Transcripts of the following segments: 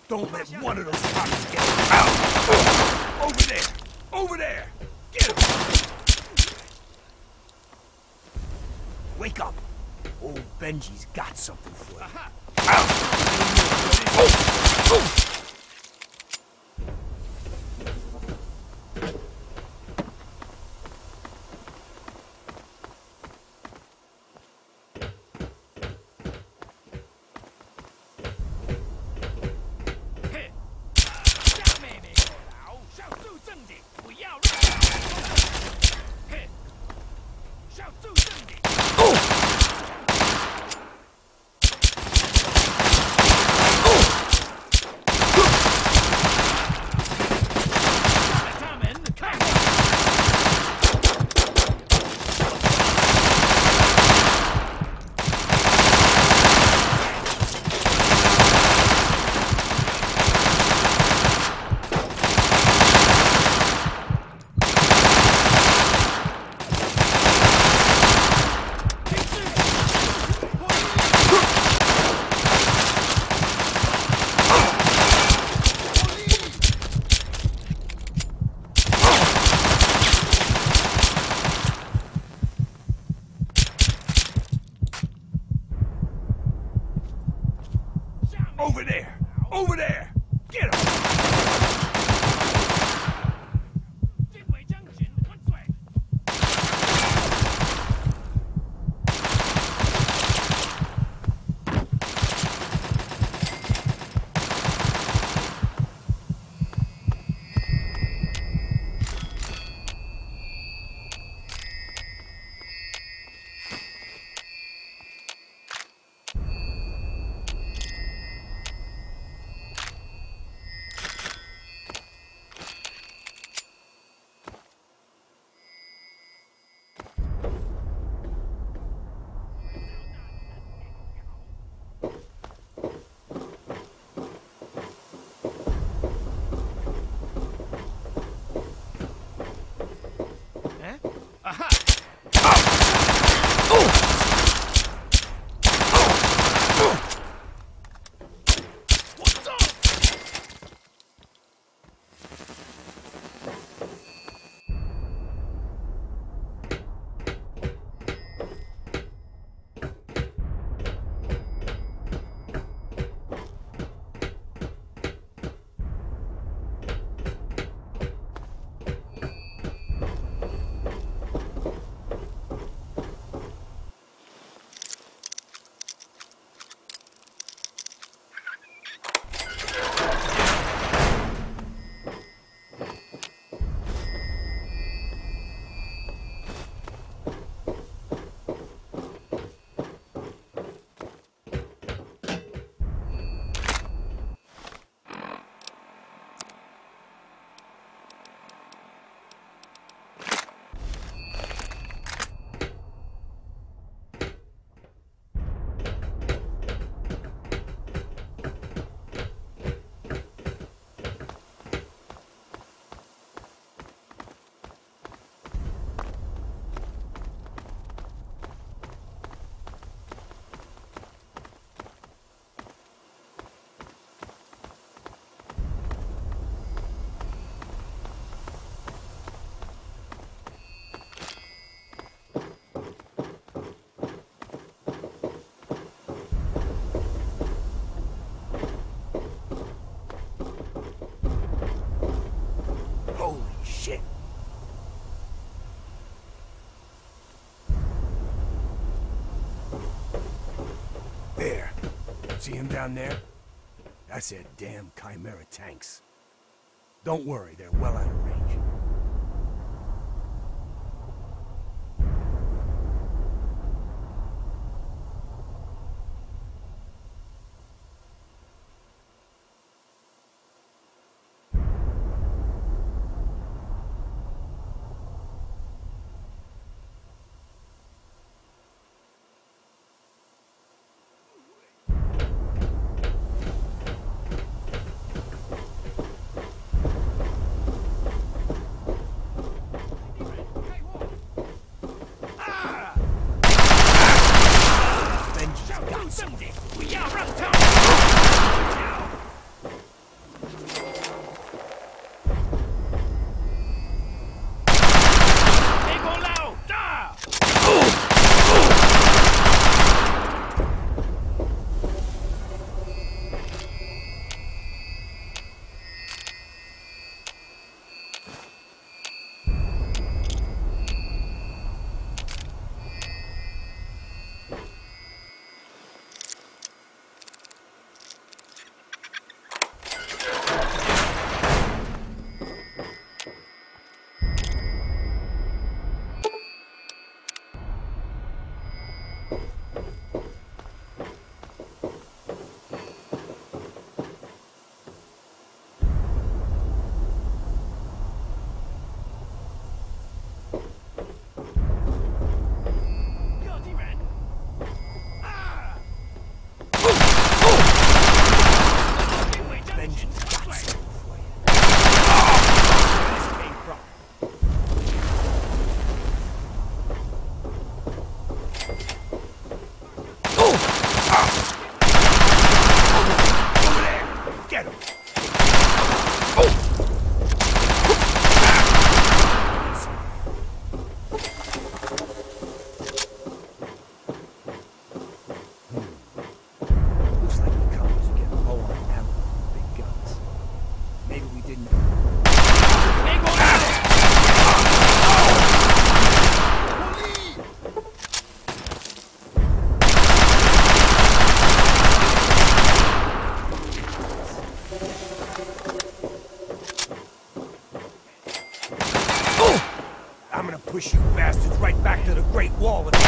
Don't let one of those cops get out! Over there! Over there! Get him! Wake up! Old Benji's got something for you. Out! Over there! Over there! Get him! See him down there? That's their damn Chimera tanks. Don't worry, they're well out of range. push you bastards right back to the Great Wall of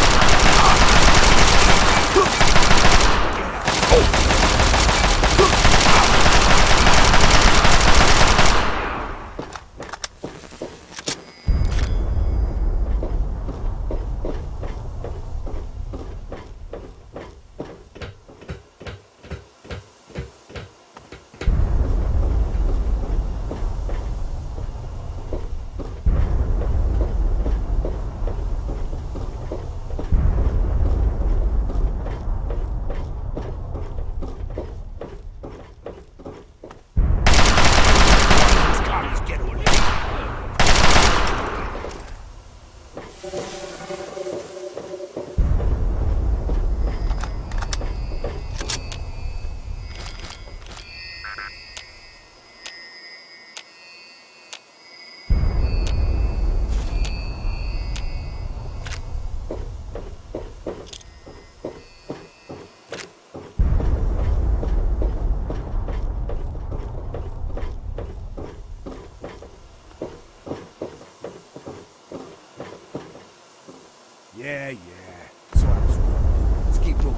Yeah. So I was wrong. Let's keep moving.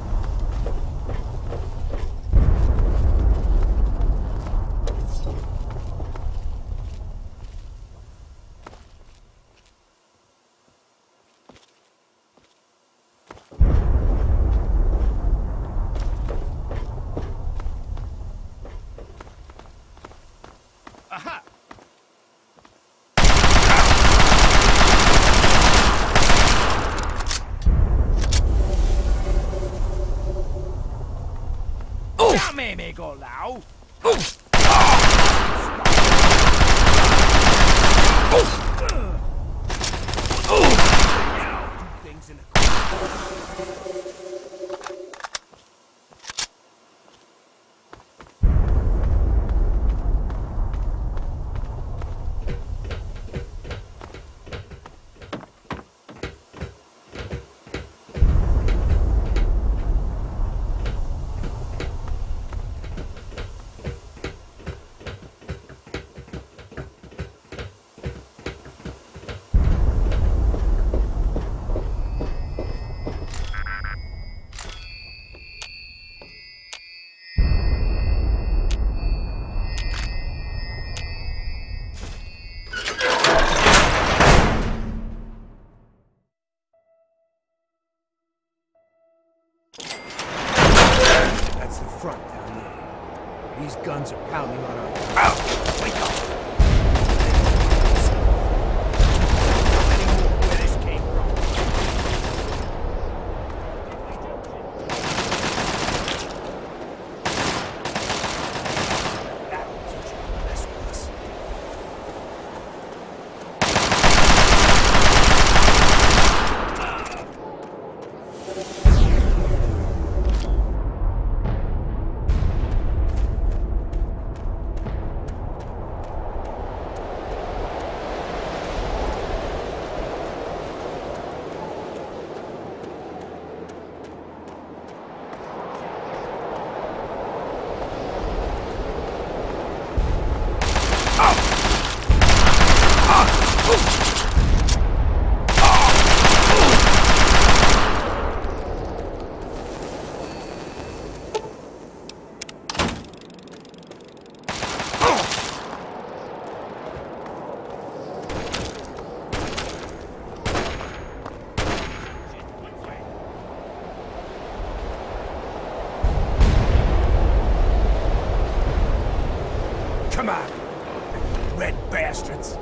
Aha! Me go lao. Things in That's the front down there. These guns are pounding on our... Ow! Wake up! Where this came from. That'll teach you to mess with us. Come on, red bastards.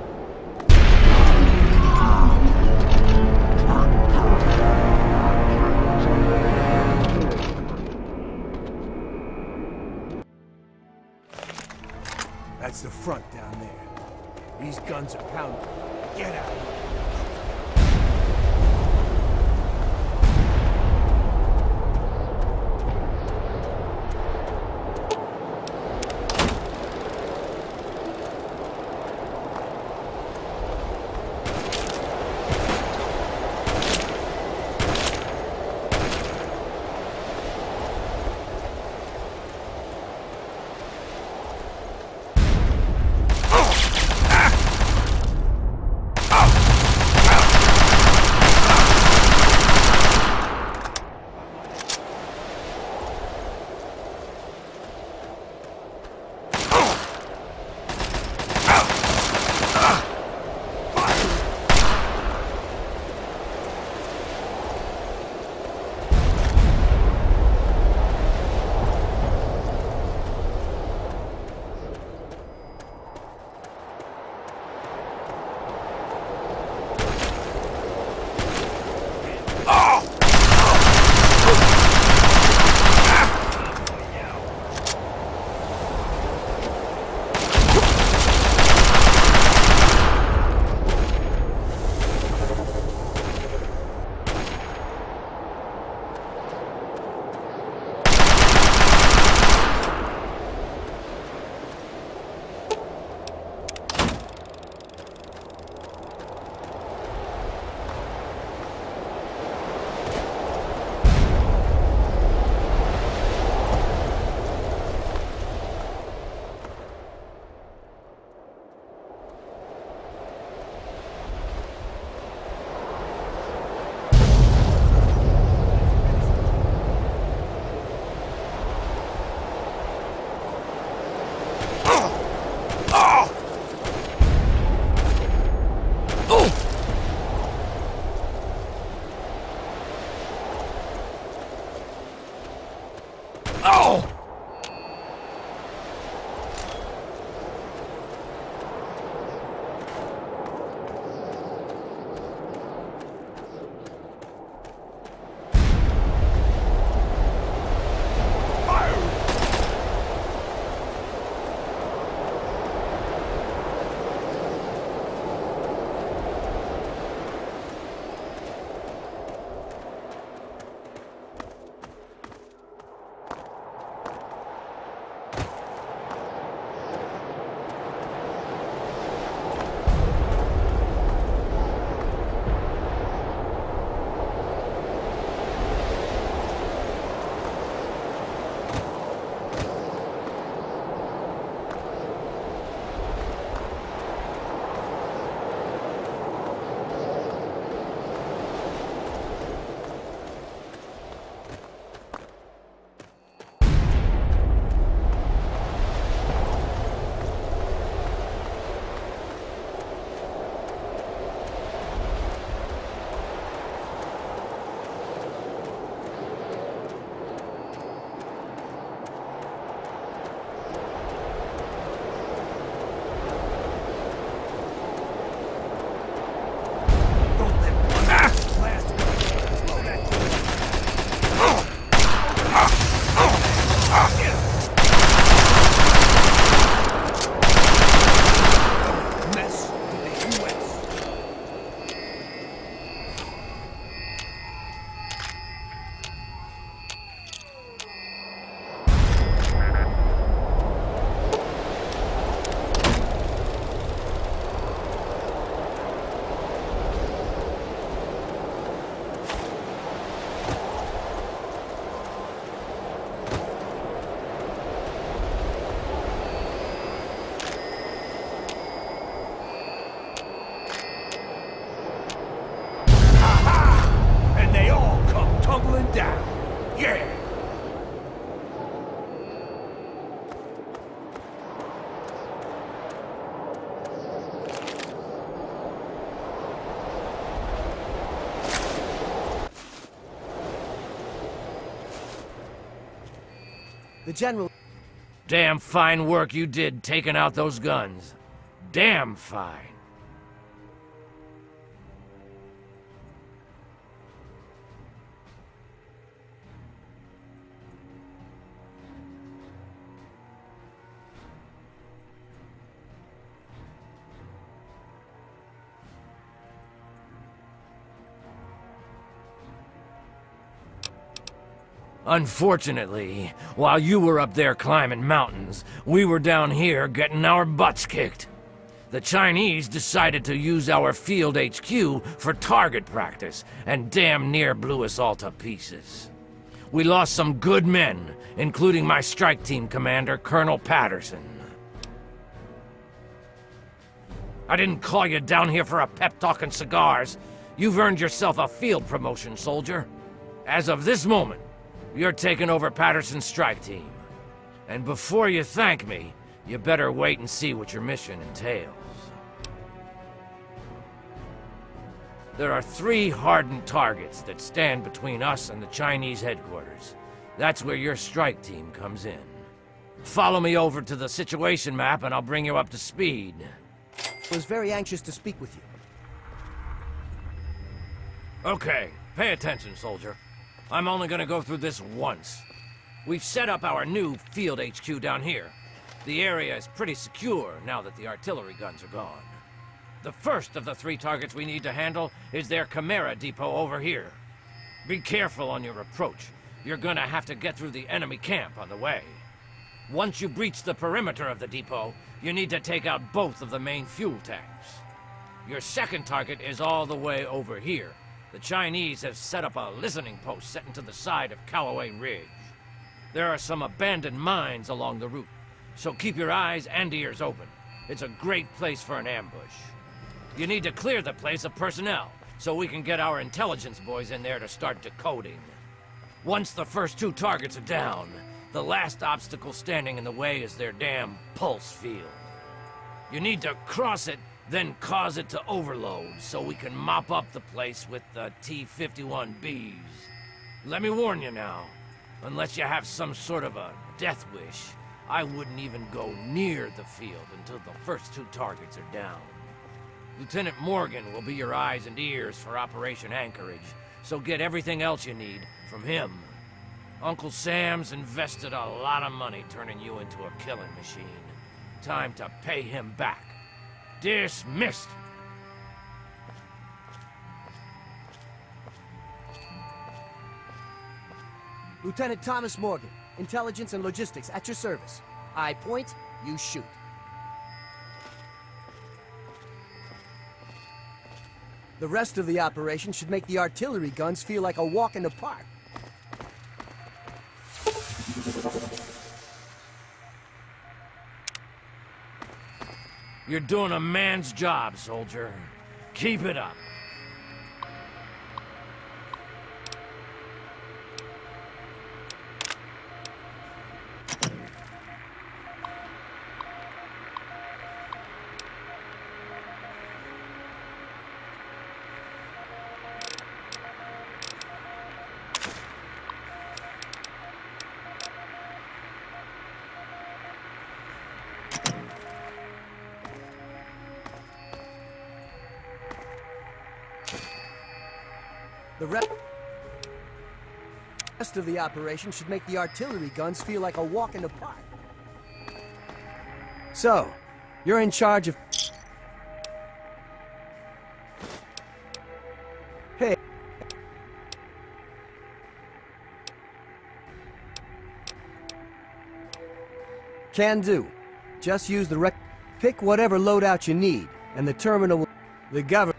That's the front down there. These guns are pounding. Get out of here. Oh! Yeah! The General... Damn fine work you did taking out those guns. Damn fine. Unfortunately, while you were up there climbing mountains, we were down here getting our butts kicked. The Chinese decided to use our field HQ for target practice, and damn near blew us all to pieces. We lost some good men, including my strike team commander, Colonel Patterson. I didn't call you down here for a pep talk and cigars. You've earned yourself a field promotion, soldier. As of this moment, you're taking over Patterson's strike team. And before you thank me, you better wait and see what your mission entails. There are 3 hardened targets that stand between us and the Chinese headquarters. That's where your strike team comes in. Follow me over to the situation map and I'll bring you up to speed. I was very anxious to speak with you. Okay, pay attention, soldier. I'm only gonna go through this once. We've set up our new field HQ down here. The area is pretty secure now that the artillery guns are gone. The first of the 3 targets we need to handle is their Chimera depot over here. Be careful on your approach. You're gonna have to get through the enemy camp on the way. Once you breach the perimeter of the depot, you need to take out both of the main fuel tanks. Your second target is all the way over here. The Chinese have set up a listening post set into the side of Callaway Ridge. There are some abandoned mines along the route, so keep your eyes and ears open. It's a great place for an ambush. You need to clear the place of personnel, so we can get our intelligence boys in there to start decoding. Once the first 2 targets are down, the last obstacle standing in the way is their damn pulse field. You need to cross it, then cause it to overload so we can mop up the place with the T-51Bs. Let me warn you now, unless you have some sort of a death wish, I wouldn't even go near the field until the first 2 targets are down. Lieutenant Morgan will be your eyes and ears for Operation Anchorage, so get everything else you need from him. Uncle Sam's invested a lot of money turning you into a killing machine. Time to pay him back. Dismissed! Lieutenant Thomas Morgan, Intelligence and Logistics, at your service. I point, you shoot. The rest of the operation should make the artillery guns feel like a walk in the park. You're doing a man's job, soldier. Keep it up. The rest of the operation should make the artillery guns feel like a walk in the park. So, you're in charge of... Hey. Can do. Just use the Pick whatever loadout you need, and the terminal will... The government...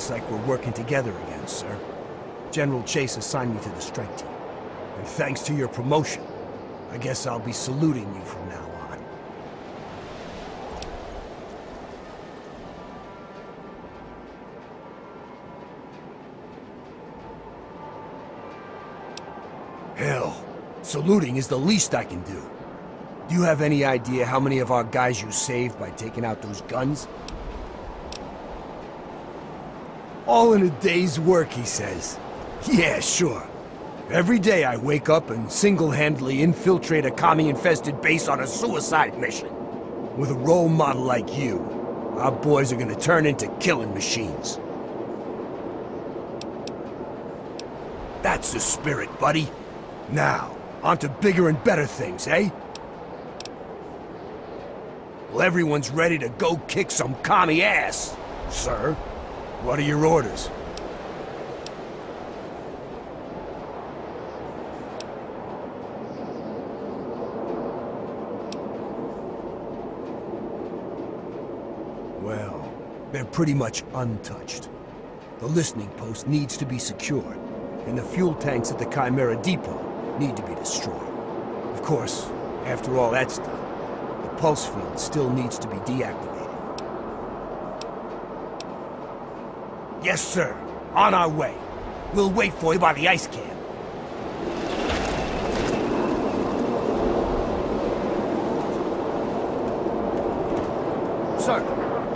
Looks like we're working together again, sir. General Chase assigned me to the strike team. And thanks to your promotion, I guess I'll be saluting you from now on. Hell, saluting is the least I can do. Do you have any idea how many of our guys you saved by taking out those guns? All in a day's work, he says. Yeah, sure. Every day I wake up and single-handedly infiltrate a commie-infested base on a suicide mission. With a role model like you, our boys are gonna turn into killing machines. That's the spirit, buddy. Now, on to bigger and better things, eh? Well, everyone's ready to go kick some commie ass. Sir, what are your orders? Well, they're pretty much untouched. The listening post needs to be secured, and the fuel tanks at the Chimera Depot need to be destroyed. Of course, after all that's done, the pulse field still needs to be deactivated. Yes, sir. On our way. We'll wait for you by the ice can. Sir.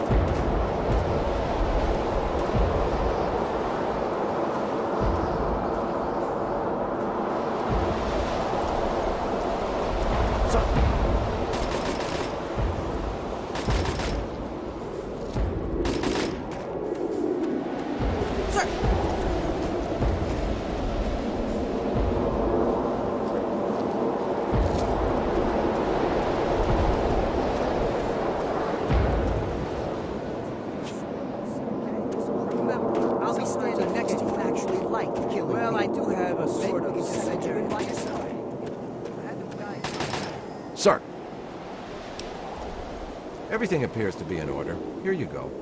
Well, I do have a sort of center. Sir. Everything appears to be in order. Here you go.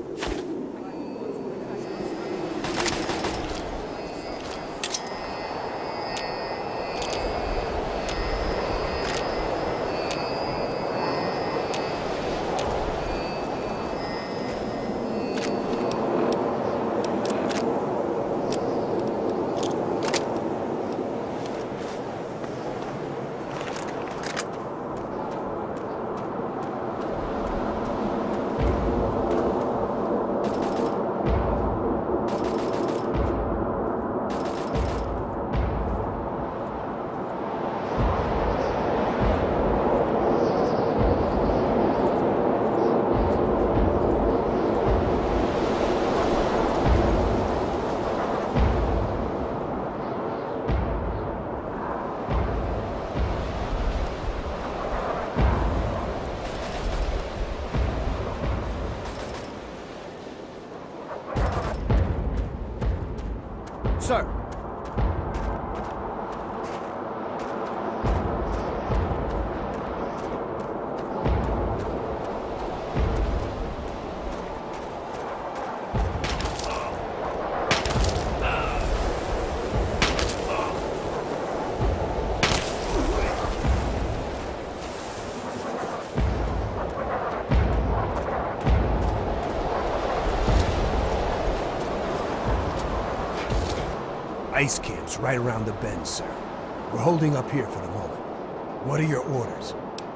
Sir. Ice camp's right around the bend, sir. We're holding up here for the moment. What are your orders?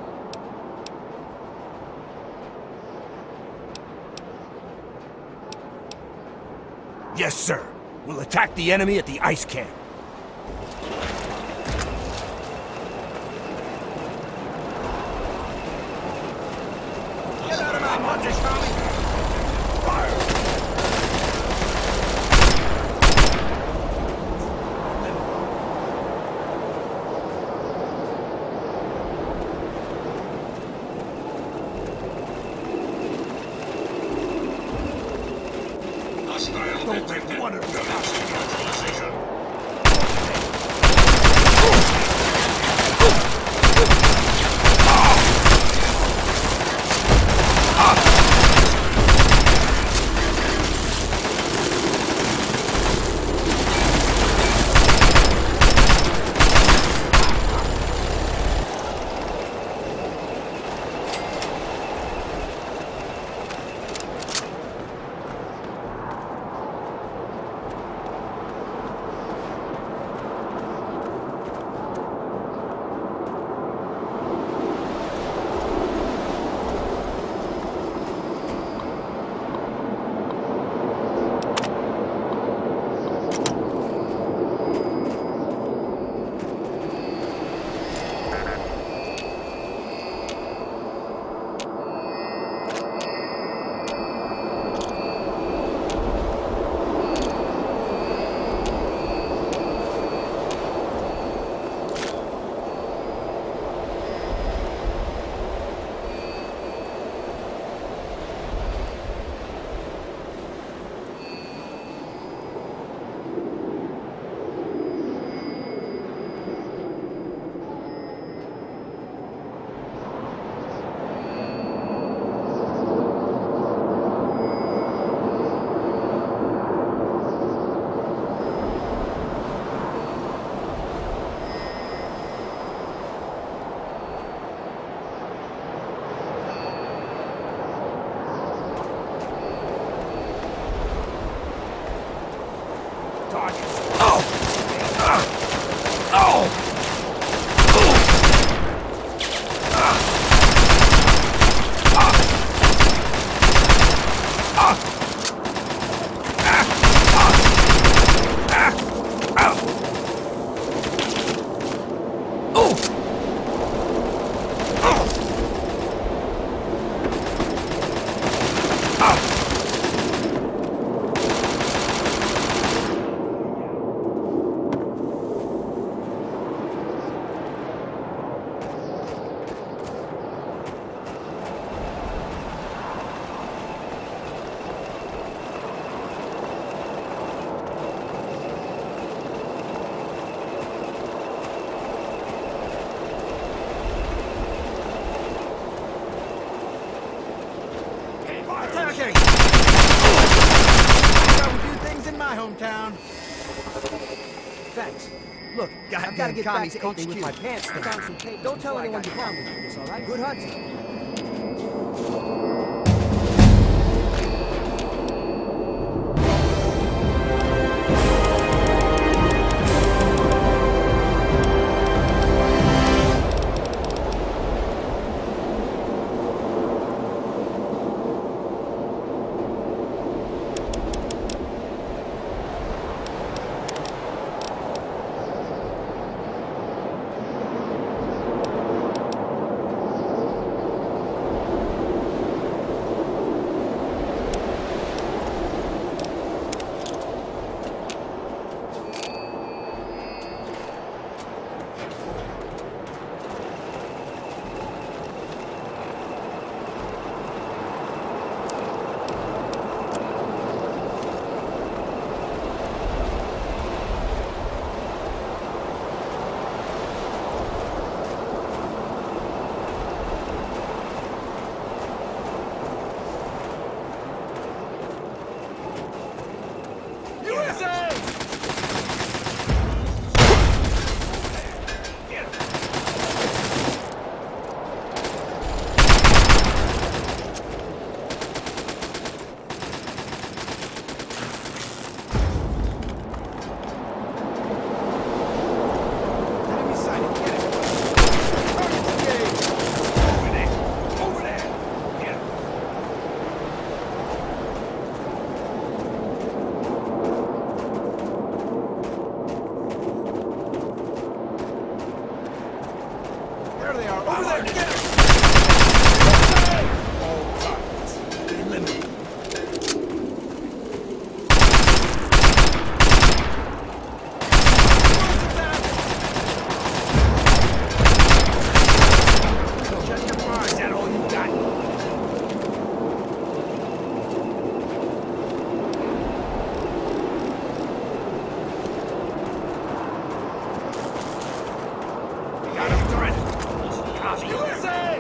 Yes, sir. We'll attack the enemy at the ice camp. Get out of my punches, Tommy! Fire! Don't let one of you neutralization. Attacking! That's how we do things in my hometown. Thanks. Look, I've got to get back to HQ with my pants down. Don't tell anyone you found me like this, all right? Good hunting. There they are, over there! Get them! All targets eliminated. Shut your fire. Is that all you got? We got him threatened. Copy. USA!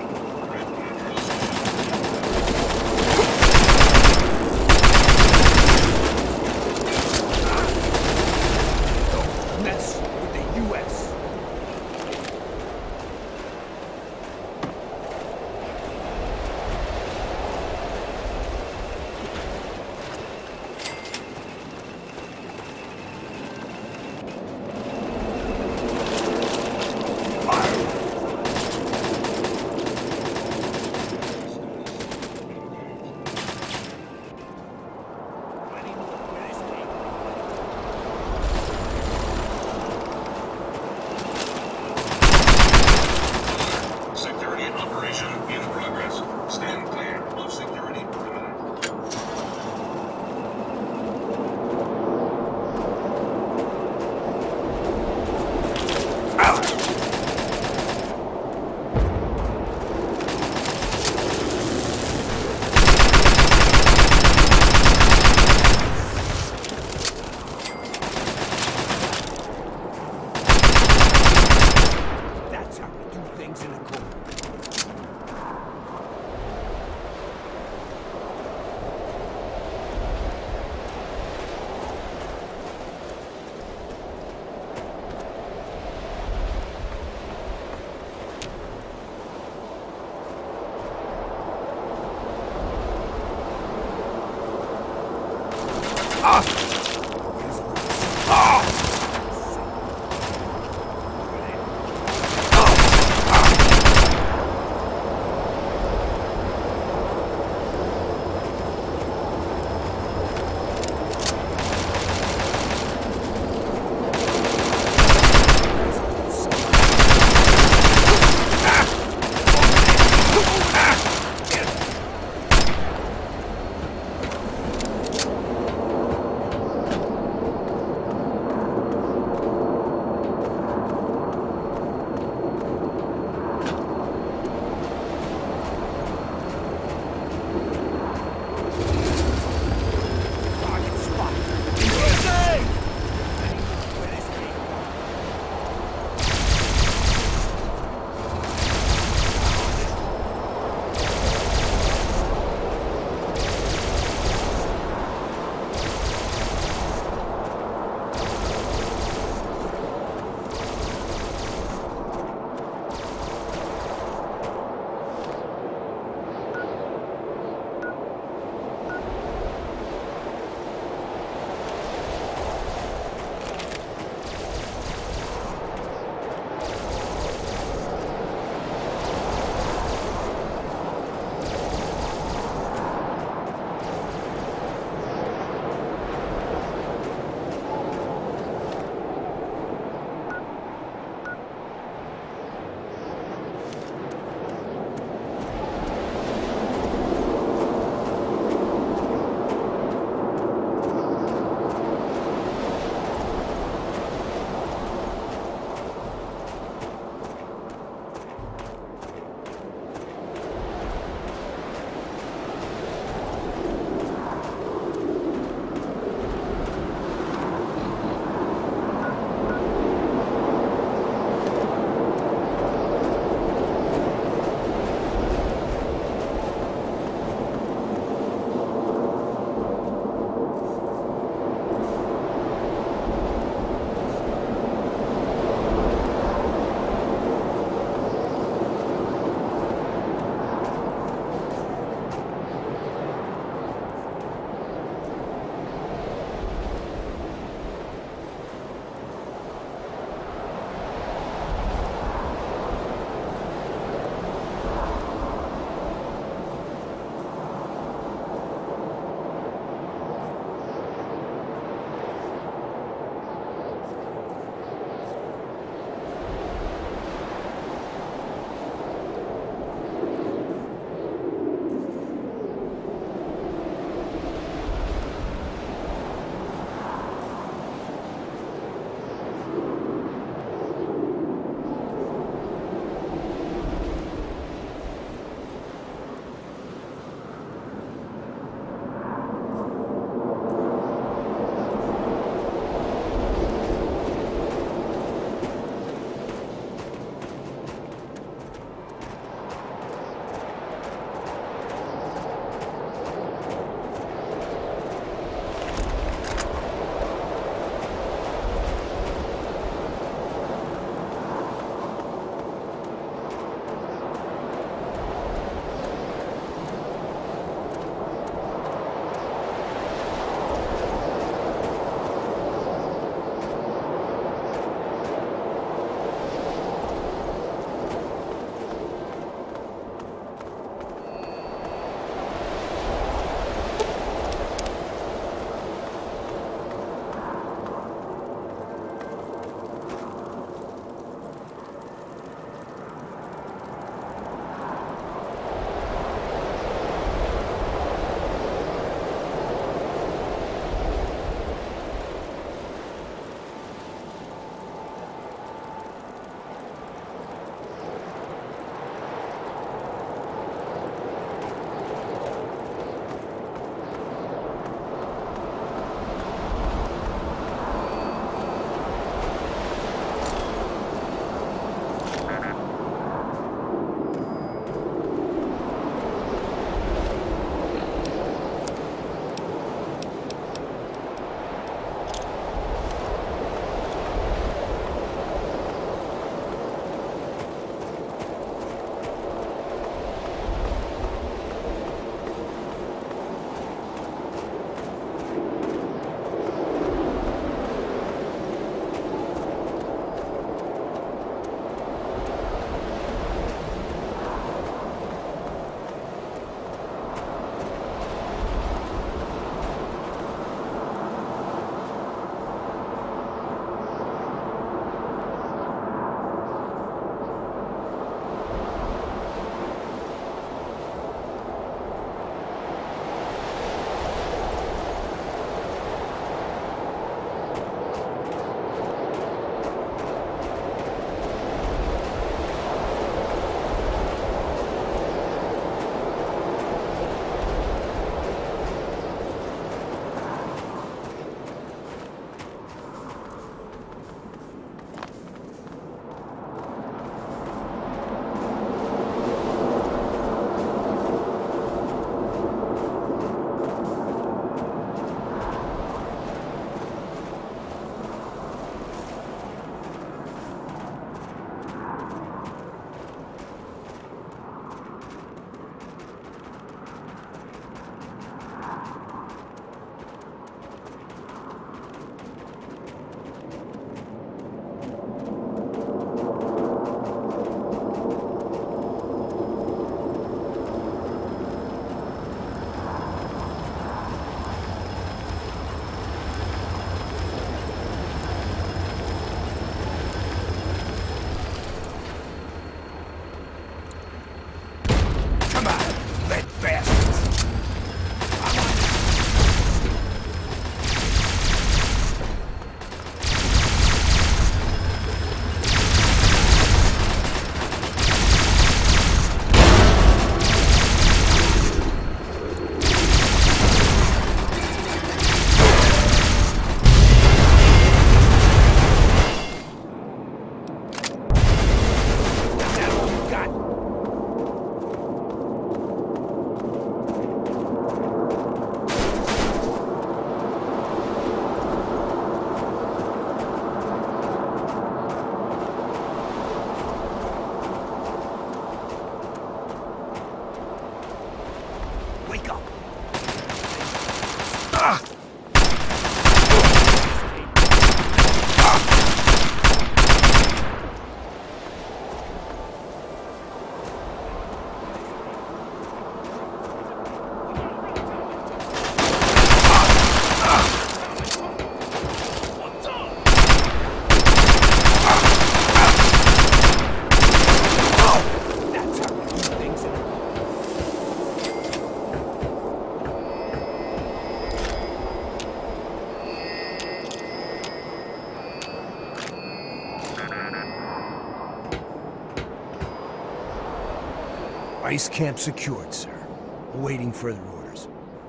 Ice camp secured, sir. Awaiting further orders.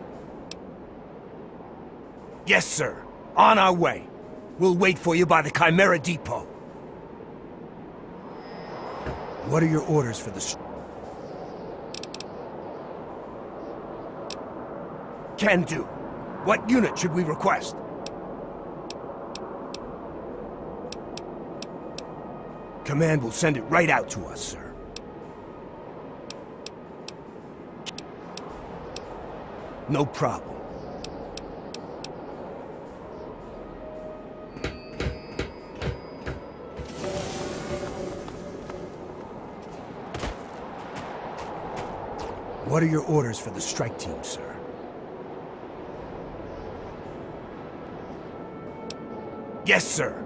Yes, sir. On our way. We'll wait for you by the Chimera Depot. What are your orders for the... Can do. What unit should we request? Command will send it right out to us, sir. No problem. What are your orders for the strike team, sir? Yes, sir.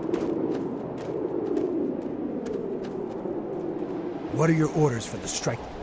What are your orders for the strike?